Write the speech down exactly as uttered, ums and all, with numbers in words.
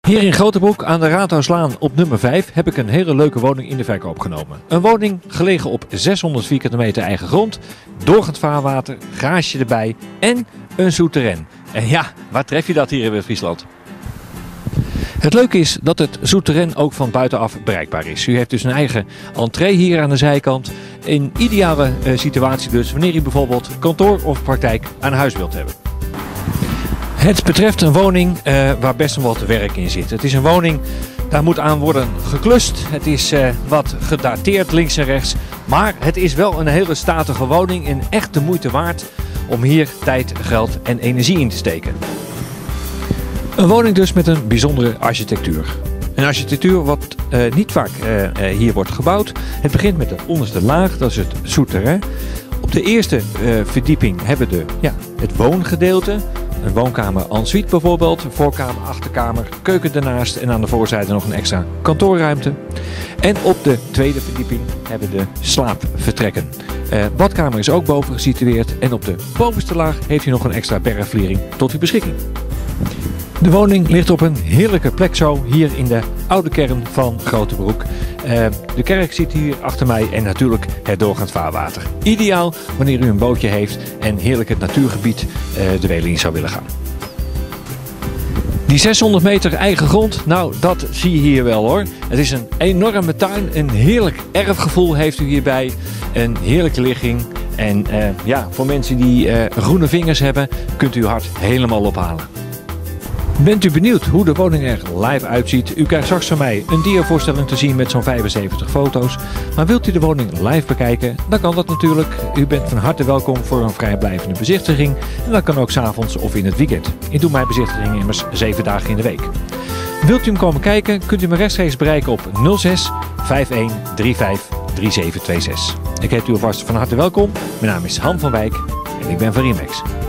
Hier in Grotebroek aan de Raadhuislaan op nummer vijf heb ik een hele leuke woning in de verkoop genomen. Een woning gelegen op zeshonderd vierkante meter eigen grond, doorgaand vaarwater, garage erbij en een souterrain. En ja, waar tref je dat hier in West-Friesland? Het leuke is dat het souterrain ook van buitenaf bereikbaar is. U heeft dus een eigen entree hier aan de zijkant. Een ideale uh, situatie dus wanneer u bijvoorbeeld kantoor of praktijk aan huis wilt hebben. Het betreft een woning uh, waar best wel wat werk in zit. Het is een woning, daar moet aan worden geklust. Het is uh, wat gedateerd links en rechts. Maar het is wel een hele statige woning en echt de moeite waard om hier tijd, geld en energie in te steken. Een woning dus met een bijzondere architectuur. Een architectuur wat uh, niet vaak uh, uh, hier wordt gebouwd. Het begint met de onderste laag, dat is het souterrain. Op de eerste uh, verdieping hebben we de, ja, het woongedeelte. Een woonkamer ensuite bijvoorbeeld, voorkamer, achterkamer, keuken ernaast en aan de voorzijde nog een extra kantoorruimte. En op de tweede verdieping hebben we de slaapvertrekken. Uh, badkamer is ook boven gesitueerd en op de bovenste laag heeft u nog een extra bergvliering tot uw beschikking. De woning ligt op een heerlijke plek zo hier in de oude kern van Grotebroek. Uh, de kerk zit hier achter mij en natuurlijk het doorgaand vaarwater. Ideaal wanneer u een bootje heeft en heerlijk het natuurgebied uh, de Weling zou willen gaan. Die zeshonderd meter eigen grond, nou dat zie je hier wel hoor. Het is een enorme tuin, een heerlijk erfgevoel heeft u hierbij. Een heerlijke ligging en uh, ja, voor mensen die uh, groene vingers hebben kunt u uw hart helemaal ophalen. Bent u benieuwd hoe de woning er live uitziet? U krijgt straks van mij een diavoorstelling te zien met zo'n vijfenzeventig foto's. Maar wilt u de woning live bekijken? Dan kan dat natuurlijk. U bent van harte welkom voor een vrijblijvende bezichtiging. En dat kan ook 's avonds of in het weekend. Ik doe mijn bezichtigingen immers zeven dagen in de week. Wilt u hem komen kijken? Kunt u me rechtstreeks bereiken op nul zes vijf een drie vijf drie zeven twee zes. Ik heet u alvast van harte welkom. Mijn naam is Han van Wijk en ik ben van Remax.